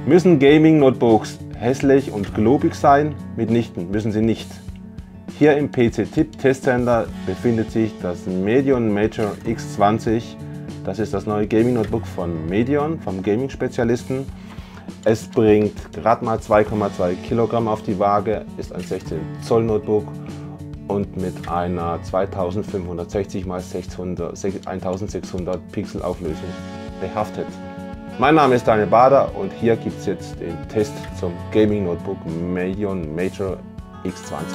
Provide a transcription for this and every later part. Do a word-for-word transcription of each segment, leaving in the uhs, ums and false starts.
Müssen Gaming-Notebooks hässlich und globig sein? Mitnichten, müssen sie nicht. Hier im P C-Tipp Testcenter befindet sich das Medion Major X zwanzig. Das ist das neue Gaming-Notebook von Medion, vom Gaming-Spezialisten. Es bringt gerade mal zwei Komma zwei Kilogramm auf die Waage, ist ein sechzehn Zoll Notebook und mit einer zweitausendfünfhundertsechzig mal eintausendsechshundert Pixel Auflösung behaftet. Mein Name ist Daniel Bader und hier gibt es jetzt den Test zum Gaming Notebook Medion Major X zwanzig.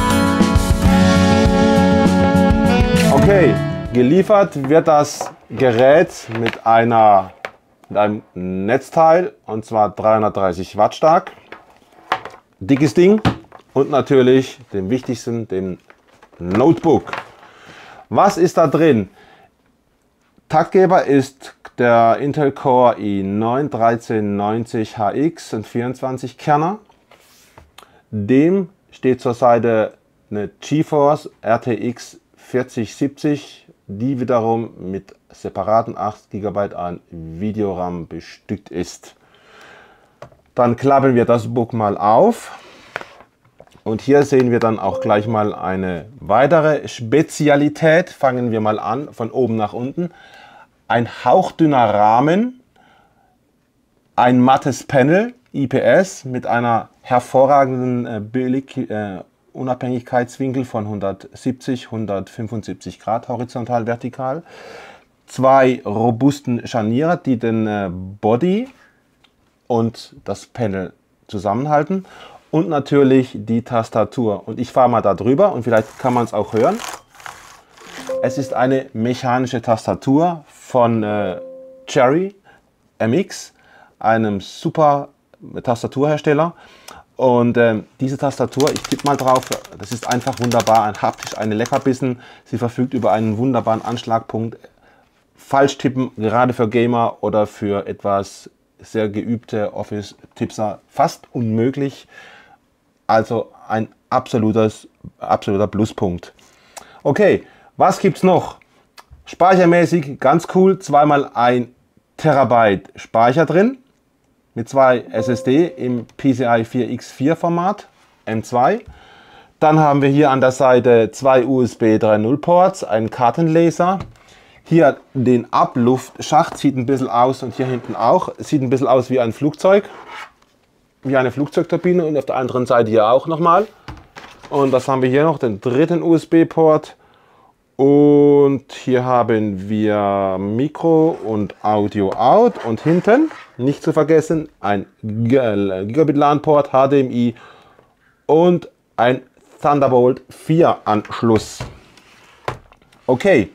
Okay, geliefert wird das Gerät mit, einer, mit einem Netzteil und zwar dreihundertdreißig Watt stark. Dickes Ding und natürlich dem wichtigsten, dem Notebook. Was ist da drin? Taktgeber ist der Intel Core i neun dreizehn neunzig H X, ein vierundzwanzig Kerner. Dem steht zur Seite eine GeForce R T X vierzig siebzig, die wiederum mit separaten acht Gigabyte an Videoram bestückt ist. Dann klappen wir das Book mal auf und hier sehen wir dann auch gleich mal eine weitere Spezialität. Fangen wir mal an, von oben nach unten. Ein hauchdünner Rahmen, ein mattes Panel, I P S mit einer hervorragenden äh, Billig, äh, Unabhängigkeitswinkel von hundertsiebzig, hundertfünfundsiebzig Grad horizontal, vertikal. Zwei robusten Scharniere, die den äh, Body und das Panel zusammenhalten. Und natürlich die Tastatur. Und ich fahre mal da drüber und vielleicht kann man es auch hören. Es ist eine mechanische Tastatur von äh, Cherry M X, einem super Tastaturhersteller. Und äh, diese Tastatur, ich tippe mal drauf, das ist einfach wunderbar, ein haptisch, eine Leckerbissen. Sie verfügt über einen wunderbaren Anschlagpunkt. Falsch tippen, gerade für Gamer oder für etwas sehr geübte Office-Tippser, fast unmöglich. Also ein absolutes, absoluter Pluspunkt. Okay, was gibt's noch? Speichermäßig ganz cool, zweimal ein Terabyte Speicher drin. Mit zwei S S D im P C I vier X vier Format, M zwei. Dann haben wir hier an der Seite zwei U S B drei Punkt null Ports, einen Kartenleser. Hier den Abluftschacht, sieht ein bisschen aus und hier hinten auch. Sieht ein bisschen aus wie ein Flugzeug, wie eine Flugzeugturbine und auf der anderen Seite hier auch nochmal. Und was haben wir hier noch? Den dritten U S B-Port. Und hier haben wir Mikro und Audio Out und hinten, nicht zu vergessen, ein Gigabit LAN-Port, H D M I und ein Thunderbolt vier Anschluss. Okay,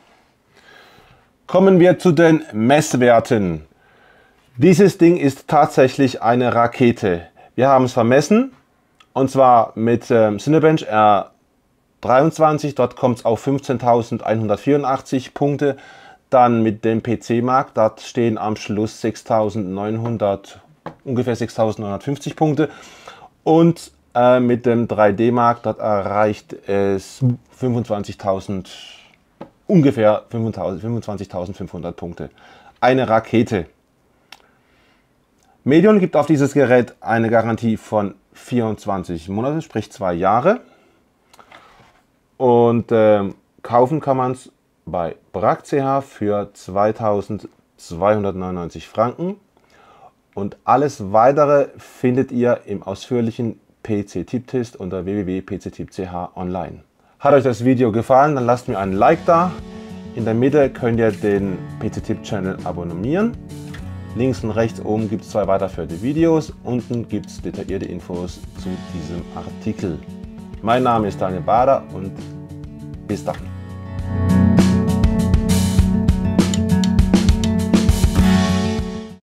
kommen wir zu den Messwerten. Dieses Ding ist tatsächlich eine Rakete. Wir haben es vermessen und zwar mit ähm, Cinebench R dreiundzwanzig, dort kommt es auf fünfzehntausendeinhundertvierundachtzig Punkte. Dann mit dem P C-Markt, dort stehen am Schluss sechstausendneunhundert, ungefähr sechstausendneunhundertfünfzig Punkte. Und äh, mit dem drei D-Markt, dort erreicht es fünfundzwanzigtausend, ungefähr fünfundzwanzigtausendfünfhundert Punkte. Eine Rakete. Medion gibt auf dieses Gerät eine Garantie von vierundzwanzig Monate, sprich zwei Jahre. Und äh, kaufen kann man es bei Bragg C H für zweitausendzweihundertneunundneunzig Franken. Und alles weitere findet ihr im ausführlichen P C-Tipp-Test unter w w w punkt p c tipp punkt c h online. Hat euch das Video gefallen, dann lasst mir einen Like da. In der Mitte könnt ihr den P C-Tipp-Channel abonnieren. Links und rechts oben gibt es zwei weiterführende Videos. Unten gibt es detaillierte Infos zu diesem Artikel. Mein Name ist Daniel Bader und bis dann.